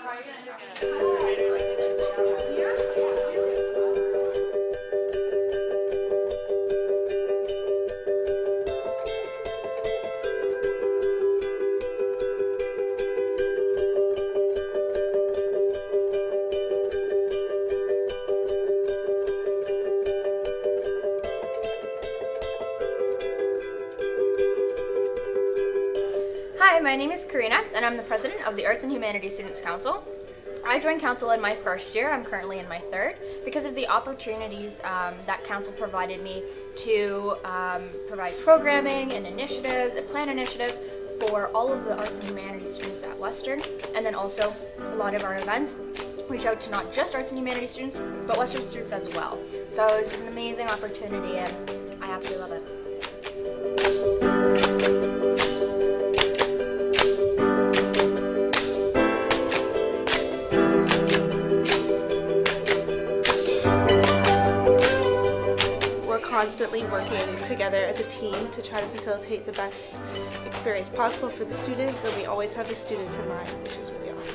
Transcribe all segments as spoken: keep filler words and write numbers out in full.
Hi, my name is Karina, and I'm the president of the Arts and Humanities Students Council. I joined council in my first year. I'm currently in my third because of the opportunities um, that council provided me to um, provide programming and initiatives and plan initiatives for all of the arts and humanities students at Western, and then also a lot of our events reach out to not just arts and humanities students, but Western students as well. So it's just an amazing opportunity, and I absolutely love it. Constantly working together as a team to try to facilitate the best experience possible for the students, and we always have the students in mind, which is really awesome.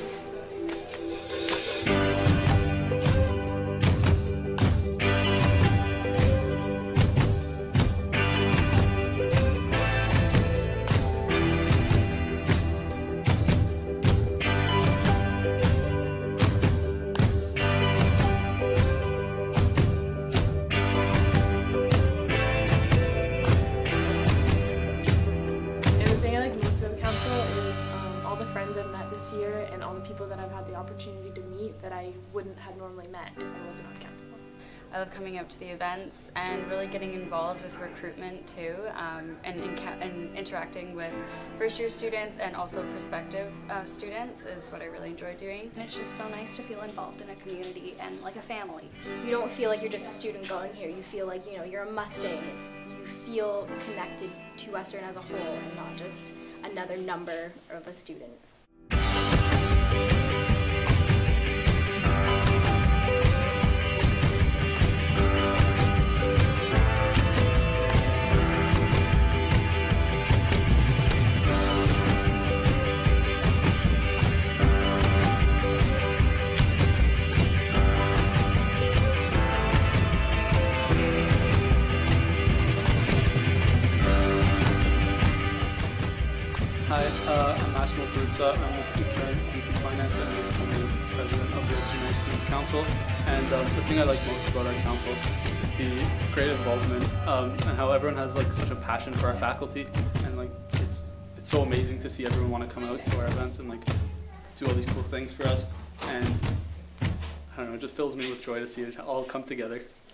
I've met this year and all the people that I've had the opportunity to meet that I wouldn't have normally met if I wasn't on council. I love coming up to the events and really getting involved with recruitment too, um, and, in and interacting with first year students and also prospective uh, students is what I really enjoy doing. And it's just so nice to feel involved in a community and like a family. You don't feel like you're just a student going here, you feel like, you know, you're a Mustang. You feel connected to Western as a whole and not just another number of a student. Hi, uh, I'm Massimo Bruzza. I'm the current V P Finance and I'm the president of the Arts and Humanities Students Council. And um, the thing I like most about our council is the great involvement um, and how everyone has like such a passion for our faculty. And like it's it's so amazing to see everyone want to come out to our events and like do all these cool things for us. And I don't know, it just fills me with joy to see it all come together.